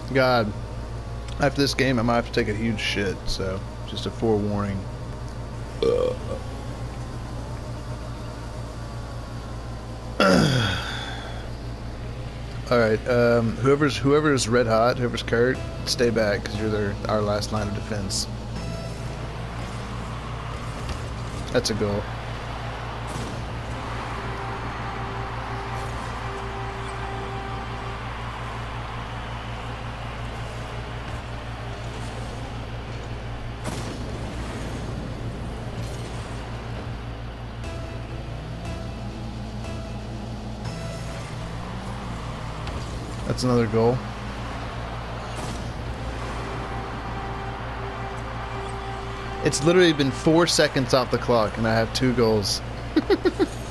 God, after this game, I might have to take a huge shit. So, just a forewarning. All right, whoever's red hot, whoever's Kurt, stay back because you're our last line of defense. That's a goal. That's another goal. It's literally been 4 seconds off the clock and I have 2 goals.